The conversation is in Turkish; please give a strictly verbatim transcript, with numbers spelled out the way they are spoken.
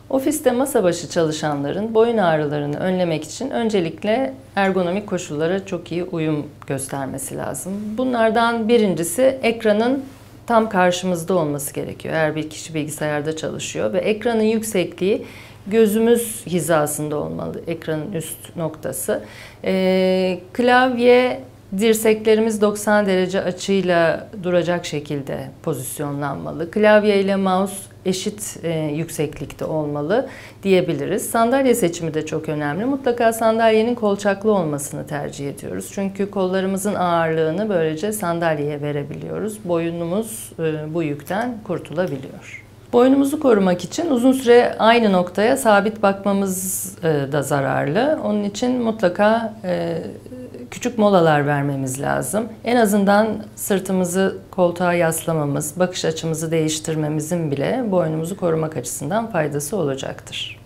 Ofiste masa başı çalışanların boyun ağrılarını önlemek için öncelikle ergonomik koşullara çok iyi uyum göstermesi lazım. Bunlardan birincisi ekranın tam karşımızda olması gerekiyor. Eğer bir kişi bilgisayarda çalışıyor ve ekranın yüksekliği gözümüz hizasında olmalı, ekranın üst noktası. Ee, klavye dirseklerimiz doksan derece açıyla duracak şekilde pozisyonlanmalı. Klavye ile mouse eşit e, yükseklikte olmalı diyebiliriz. Sandalye seçimi de çok önemli. Mutlaka sandalyenin kolçaklı olmasını tercih ediyoruz. Çünkü kollarımızın ağırlığını böylece sandalyeye verebiliyoruz. Boynumuz e, bu yükten kurtulabiliyor. Boynumuzu korumak için uzun süre aynı noktaya sabit bakmamız e, da zararlı. Onun için mutlaka e, küçük molalar vermemiz lazım. En azından sırtımızı koltuğa yaslamamız, bakış açımızı değiştirmemizin bile boynumuzu korumak açısından faydası olacaktır.